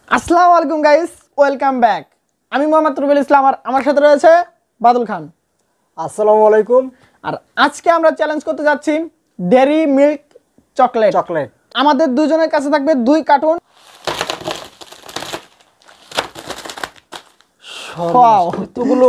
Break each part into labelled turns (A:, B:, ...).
A: আসসালামু আলাইকুম guys, welcome back. আমি মোহাম্মদ রুবেল ইসলাম আর আমার সাথে রয়েছে বাদল খান।
B: আসসালামু আলাইকুম।
A: আর আজকে আমরা চ্যালেঞ্জ করতে যাচ্ছি ডেয়ারি মিল্ক চকলেট। আমাদের দুজনের কাছে থাকবে 2 কার্টুন।
B: এতগুলো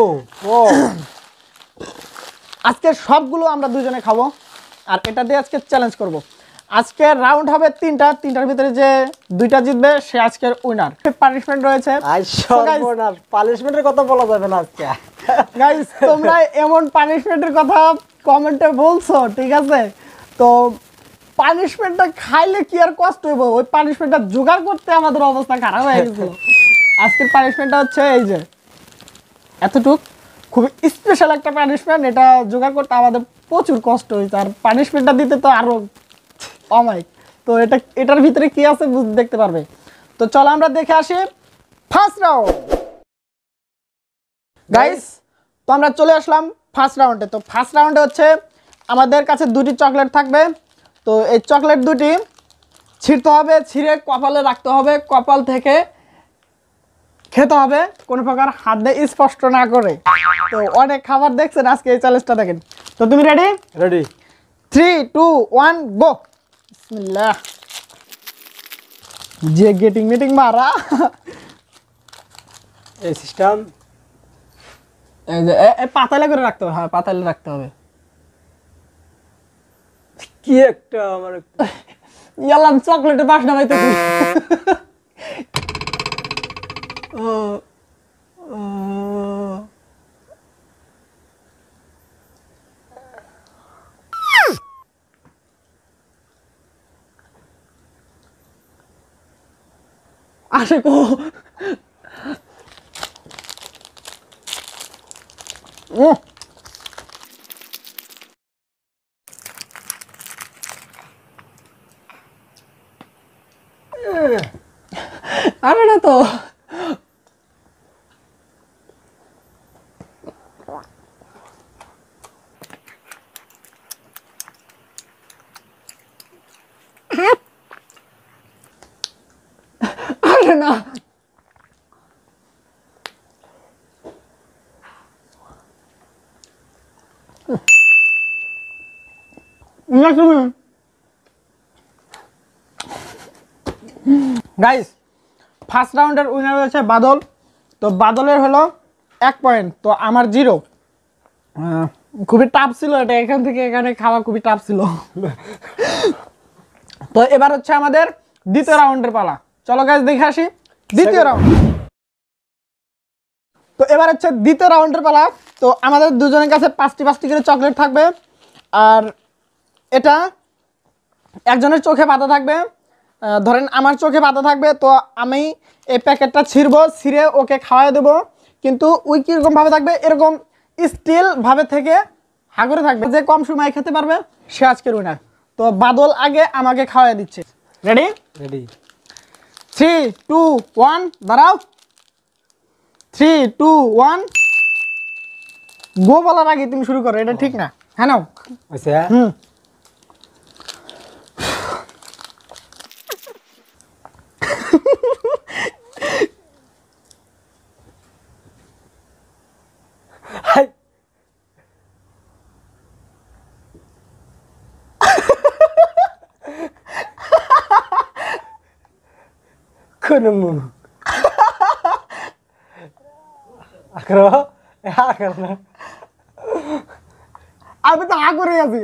A: আজকে সবগুলো আমরা দুজনে খাবো আর এটা দিয়ে আজকে চ্যালেঞ্জ করব। আজকের রাউন্ড হবে তিনটার ভিতরে যে 2টা জিতবে সে আজকের উইনার। পানিশমেন্ট রয়েছে।
B: পানিশমেন্টের কথা বলা যাবে না আজকে।
A: গাইস তোমরা এমন পানিশমেন্টের কথা কমেন্টে বলছো, ঠিক আছে? তো পানিশমেন্টটা খাইলে কি আর কষ্ট হইব, ওই পানিশমেন্টটা জোগাড় করতে আমাদের অবস্থা খারাপ হয়ে গেছিল। আজকের পানিশমেন্টটা হচ্ছে এই যে এতটুক, খুবই স্পেশাল একটা পানিশমেন্ট। এটা জোগাড় করতে আমাদের প্রচুর কষ্ট হয়েছে আর পানিশমেন্টটা দিতে তো আরো অমাইক। তো এটার ভিতরে কি আছে দেখতে পারবে। তো চলো আমরা দেখে আসি ফার্স্ট রাউন্ড। গাইস তো আমরা চলে আসলাম ফার্স্ট রাউন্ডে। তো ফার্স্ট রাউন্ডে হচ্ছে আমাদের কাছে 2টি চকলেট থাকবে। তো এই চকলেট 2টি ছিঁড়তে হবে, ছিঁড়ে কপালে রাখতে হবে, কপাল থেকে খেতে হবে কোনো প্রকার হাত দিয়ে স্পষ্ট না করে। তো অনেক খাবার দেখছেন, আজকে এই চ্যালেঞ্জটা দেখেন। তো তুমি রেডি?
B: রেডি।
A: 3 2 1 গো। বিসমিল্লাহ। যে গেটিং মিটিং মারা
B: এই সিস্টেম
A: এই যে পাতালে করে রাখতে হবে। হ্যাঁ পাতালে রাখতে হবে।
B: কি একটা আমার
A: ইয়ালাম চকলেটের বাসনা পাইতেছি। আসে কো আরে না তো আরে না গাইস ফার্স্ট রাউন্ডের উইনার হয়েছে বাদল। তো বাদলের হলো 1 পয়েন্ট, তো আমার 0। খুবই টাফ ছিল এটা, এখান থেকে এখানে খাওয়া খুবই টাফ ছিল। তো এবার হচ্ছে আমাদের দ্বিতীয় রাউন্ডের পালা। চলো গাইস দেখে আসি দ্বিতীয় রাউন্ড। তো এবার হচ্ছে দ্বিতীয় রাউন্ডের পালা। তো আমাদের দুজনের কাছে 5টি করে চকলেট থাকবে আর এটা একজনের চোখে বাঁধা থাকবে। ধরেন আমার চোখে বাঁধা থাকবে, তো আমি এই প্যাকেটটা ছিঁড়বো, ছিঁড়ে ওকে খাওয়াই দেবো। কিন্তু ওই কীরকম ভাবে থাকবে, এরকম স্টিল ভাবে থেকে হাগরে থাকবে। যে কম সময় খেতে পারবে সে আজকের উইনার। তো বাদল আগে আমাকে খাওয়াই দিচ্ছে। রেডি?
B: রেডি।
A: 3 2 1 দাঁড়াও। 3 2 1 গো বলার আগে তুমি শুরু করো, এটা ঠিক না। হ্যাঁ নাও।
B: আচ্ছা
A: হুম
B: কোন মুখ আকরো আকর না,
A: আমি তো হা করে আছি।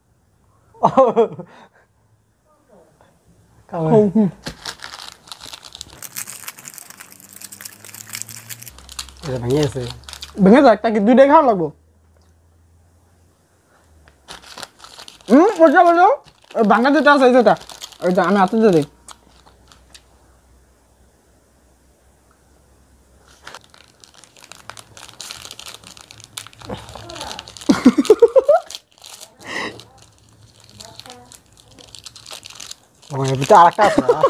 B: এটা ভেঙে গেছে।
A: ভেঙে যাক, তাকে 2টাই খাওয়া লাগবো। ওটা বলো ভাঙা যেটা আছে যেটা, ওইটা আমি হাতে দিয়ে দিই।
B: ওই ভিতরে আরেকটা আছে না?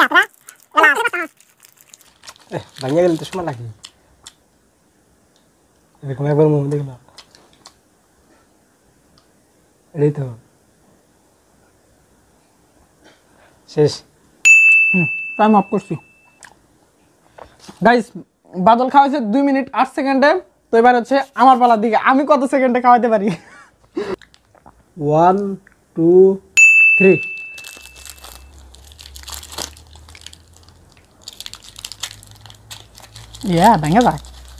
B: ভাঙিয়ে গেলে তো সময় লাগে এরকম একবার মুখ দেখলাম এটাই তো শেষ
A: টাইম অফ করছি গাইস বাদল খাওয়াইছে 2 মিনিট 8 সেকেন্ডে তো এবার হচ্ছে আমার পালার দিকে আমি কত সেকেন্ডে খাওয়াইতে পারি
B: 1 2 3
A: ভেঙে যায়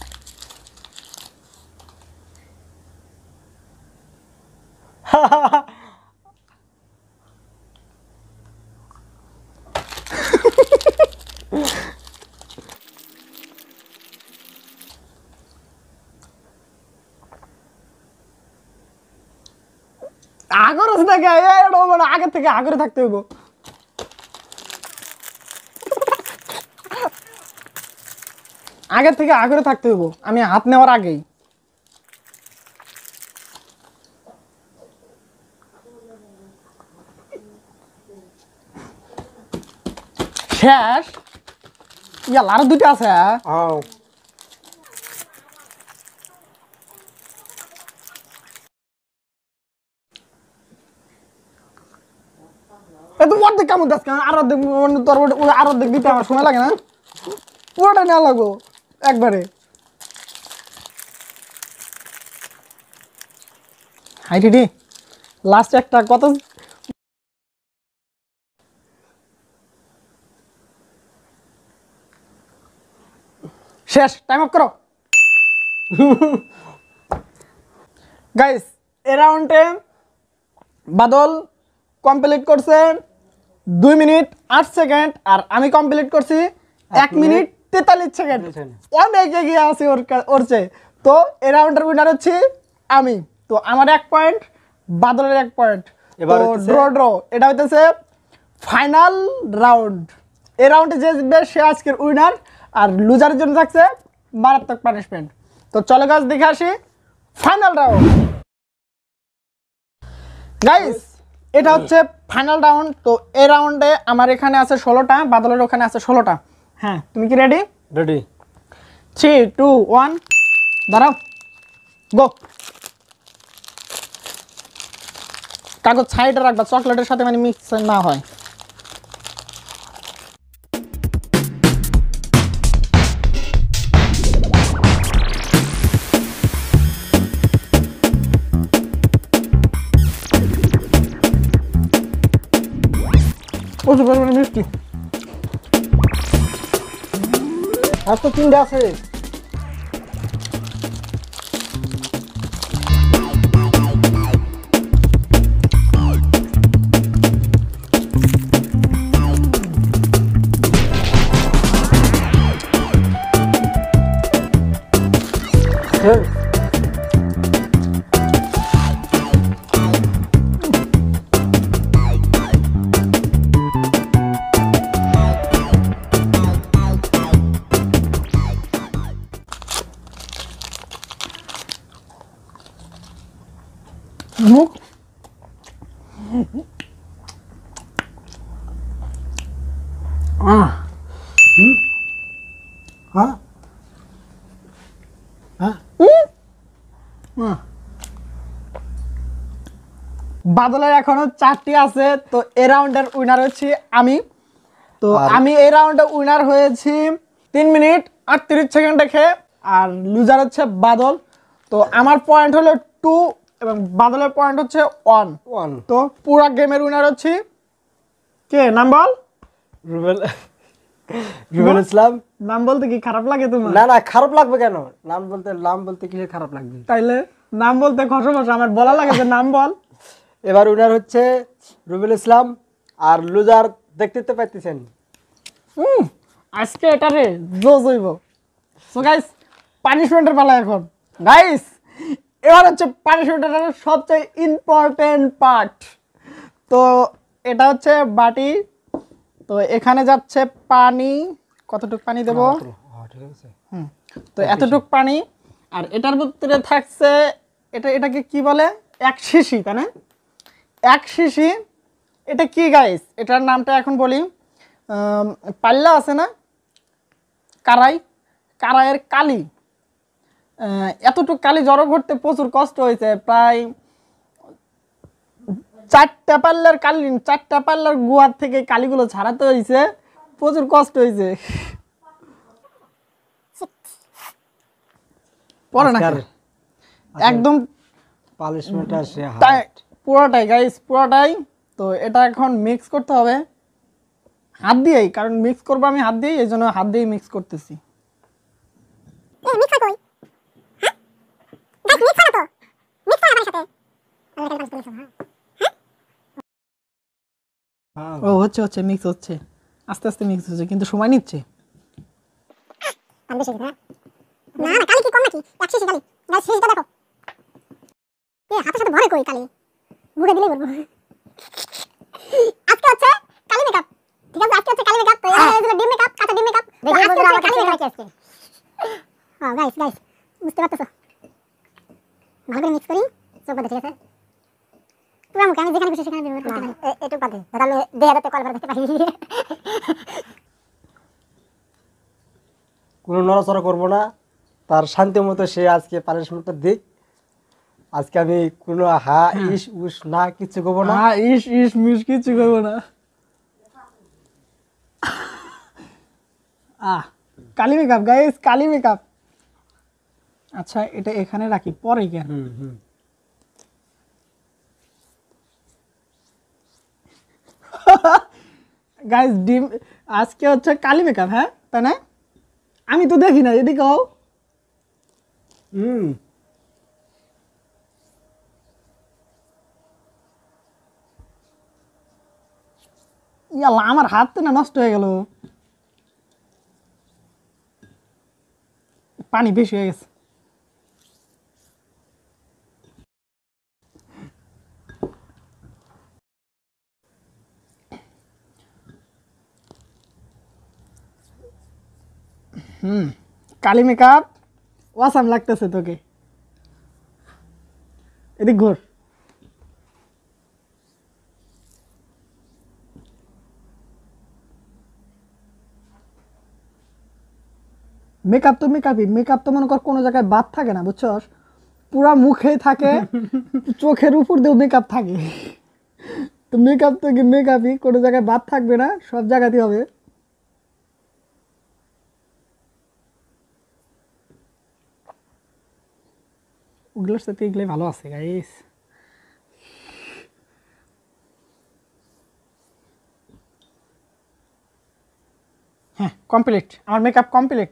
A: আগর থেকে মানে আগে থেকে আগরে থাকতে হইব আগের থেকে আগরে থাকতে হইব আমি হাত নেওয়ার আগেই শেষ ইয়াল আরো দুটো আছে
B: আও
A: এত অর্ধেক কেমন দাস আর অর্ধেক তোর আর অর্ধেক দিতে আমার সময় লাগে না পুরোটা নেওয়া লাগবো একবারে হাই রে লাস্ট একটা কত শেষ টাইম অফ করো গাইস এই রাউন্ডে বাদল কমপ্লিট করছে 2 মিনিট 8 সেকেন্ড আর আমি কমপ্লিট করছি 1 মিনিট 43 সেকেন্ড অনেক এগিয়ে আছি ওর চেয়ে তো এই রাউন্ডের উইনার হচ্ছে আমি তো আমার 1 পয়েন্ট বাদলের 1 পয়েন্ট
B: এবার
A: ড্র এটা হইতেছে ফাইনাল রাউন্ড এই রাউন্ডে যে জিতবে সে আজকের উইনার আর লুজারের জন্য থাকছে মারাত্মক পানিশমেন্ট তো চলো গাইস দেখে আসি ফাইনাল রাউন্ড গাইস এটা হচ্ছে ফাইনাল রাউন্ড তো এই রাউন্ডে আমার এখানে আছে 16টা বাদলের ওখানে আছে 16টা হ্যাঁ তুমি কি রেডি
B: রেডি
A: 3 2 1 দাঁড়াও গো কাগজ সাইডে রাখবা চকলেটের সাথে মানে মিক্স না হয় প্রচুর পরিমাণে মিষ্টি
B: আর তো 3টা আছে
A: মুখ
B: হ্যাঁ হ্যাঁ
A: বাদলের এখনো 4টি আছে তো এই রাউন্ডের উইনার হচ্ছে আমি তো আমি এই রাউন্ডে উইনার হয়েছি 3 মিনিট 38 সেকেন্ড রেখে আর লুজার হচ্ছে বাদল তো আমার পয়েন্ট হলো 2 এবং বাদলের পয়েন্ট হচ্ছে 1
B: 1
A: তো পুরো গেমের উইনার হচ্ছে কে নাম বল
B: রুবেল ইসলাম
A: নাম বলতে কি খারাপ লাগে তোমার
B: না না খারাপ লাগবে কেন নাম বলতে কি খারাপ লাগবে
A: তাইলে নাম বলতে খসখস আমার বলা লাগে যে নাম বল
B: এবার উইনার হচ্ছে রুবেল ইসলাম আর লুজার দেখতে তো পাইতেছেন
A: আজকে এটা রে জোজ হইব সো গাইস পানিশমেন্টের পালা এখন গাইস এবার হচ্ছে পানিশমেন্টের সবচেয়ে ইম্পর্টেন্ট পার্ট তো এটা হচ্ছে বাটি তো এখানে যাচ্ছে পানি কতটুকু পানি দেব
B: ঠিক আছে
A: তো এতটুকু পানি আর এটার ভিতরে থাকছে এটাকে কি বলে 1 শিশি তাই না 1 শিশি এটা কি গাইস এটার নামটা এখন বলি পাল্লা আছে না কারাইয়ের কালি, এতটুকু কালি জড়ো করতে প্রচুর কষ্ট হয়েছে। প্রায় 4টা পাল্লার গুয়ার থেকে কালিগুলো ছাড়াতে হয়েছে, প্রচুর কষ্ট হয়েছে। পরে না একদম
B: পালিশমেন্ট আসে
A: পুরোটাই গাইস, পুরোটাই। তো এটা এখন মিক্স করতে হবে হাত দিয়েই, কারণ মিক্স করবো আমি হাত দিয়েই, এই জন্য হাত দিয়েই মিক্স করতেছি। ও হচ্ছে মিক্স হচ্ছে, আস্তে আস্তে মিক্স হচ্ছে, কিন্তু সময় নিচ্ছে।
C: বুঝতে পারতেছো? ভালো করে মিক্স করি, চোখ বাঁধে, ঠিক আছে? পুরো মুখে আমি যেখানে খুশি সেখানে দিব, এটুকু বাদে দাদা আমি 2000 টাকা কল দেখতে পারি।
B: কোনো নড়াচড়া করবো না, তার শান্তি মতো সে আজকে পানিশমেন্টটা দিক। আজকে আমি কোনো ইস উস না কিছু করবো না,
A: ইস মিস কিছু করবো না। কালি মেকআপ গাইস, কালি মেকআপ। আচ্ছা এটা এখানে রাখি, পরে কেন? গাইস ডিম আজকে হচ্ছে কালি মেকআপ, হ্যাঁ তাই না? আমি তো দেখি না, এদিকেও ইয়াল্লা আমার হাত তো না নষ্ট হয়ে গেল, পানি বেশি হয়ে গেছে। কালি মেকআপ ওয়াসাম লাগতেছে তোকে, এদিক ঘোর। মেকআপ তো মেকআপ তো মনে কর কোনো জায়গায় বাদ থাকে না, বুঝছস? পুরা মুখেই থাকে, চোখের উপর দিয়েও মেকআপ থাকে। তো মেকআপ তো কি মেকআপই, কোনো জায়গায় বাদ থাকবে না, সব জায়গাতেই হবে। ওগুলোর সাথে এগুলোই ভালো আছে গাইস। হ্যাঁ কমপ্লিট, আমার মেকআপ কমপ্লিট।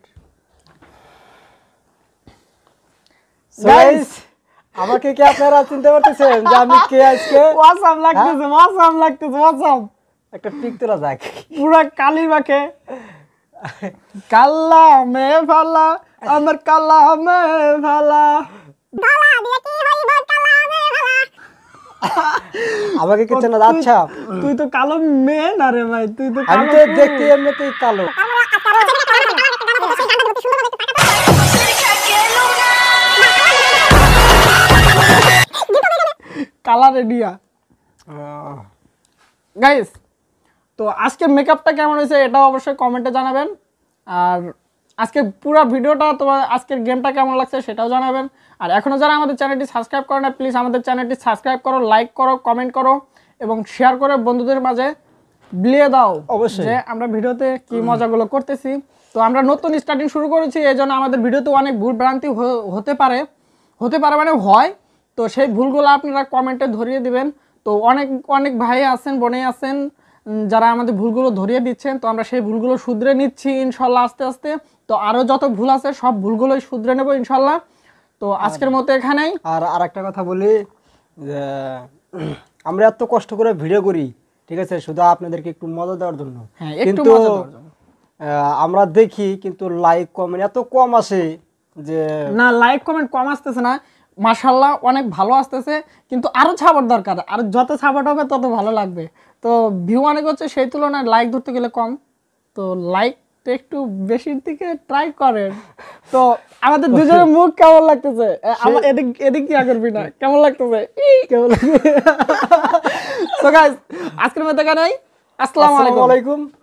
B: গাইস আমাকে কি আপনারা চিনতে পারতেছেন যে আমি কে? আজকে
A: ওয়াসাম লাগতেছে।
B: একটা পিক তোলা যাক।
A: পুরা কালি মাখে, কাল্লা মে ভালা আমার কাল্লা মে ভালা।
B: আমাকে কি চেনা যাচ্ছে?
A: তুই তো কালো মেয়ে না রে ভাই, তুই তো
B: আমি তো দেখতে এমনিতেই কালো।
A: Colour idea guys. তো আজকের মেকআপটা কেমন হয়েছে এটাও অবশ্যই কমেন্টে জানাবেন। আর আজকে পুরো ভিডিওটা, তোমার আজকের গেমটা কেমন লাগছে সেটাও জানাবেন। আর এখনও যারা আমাদের চ্যানেলটি সাবস্ক্রাইব করে না, প্লিজ আমাদের চ্যানেলটি সাবস্ক্রাইব করো, লাইক করো, কমেন্ট করো এবং শেয়ার করে বন্ধুদের মাঝে বিলিয়ে দাও
B: অবশ্যই,
A: যে আমরা ভিডিওতে কি মজাগুলো করতেছি। তো আমরা নতুন স্টার্টিং শুরু করেছি, এই জন্য আমাদের ভিডিওতে অনেক ভুল ভ্রান্তি হতে পারে মানে হয়। তো সেই ভুলগুলো আপনারা কমেন্টে ধরিয়ে দিবেন। তো অনেক ভাই আছেন, বোনে আছেন যারা আমাদের ভুলগুলো ধরিয়ে দিচ্ছেন। তো আমরা সেই ভুলগুলো শুধরে নিচ্ছি ইনশাল্লাহ আস্তে আস্তে। তো আরও যত ভুল আছে সব ভুলগুলোই শুধরে নেব ইনশাল্লাহ। তো আজকের মতো এখানেই।
B: আর একটা কথা বলি, যে আমরা এত কষ্ট করে ভিডিও করি, ঠিক আছে, শুধু আপনাদেরকে একটু মজা দেওয়ার জন্য। কিন্তু আমরা দেখি কিন্তু লাইক কমেন্ট এত কম আসে যে
A: না, লাইক কমেন্ট কম আসতেছে না, মাশাআল্লাহ অনেক ভালো আসতেছে, কিন্তু আরো সাপোর্ট দরকার। আর যত সাপোর্ট হবে তত ভালো লাগবে। তো ভিউ অনেক হচ্ছে, সেই তুলনায় লাইক ধরতে গেলে কম। তো লাইকটা একটু বেশির দিকে ট্রাই করেন। তো আমাদের দুজনের মুখ কেমন লাগতেছে? আমার এদিক কি করবি না, কেমন লাগতেছে? কেমন লাগবে? তো গাইস আজকের মতো এখানেই, আসসালামু আলাইকুম।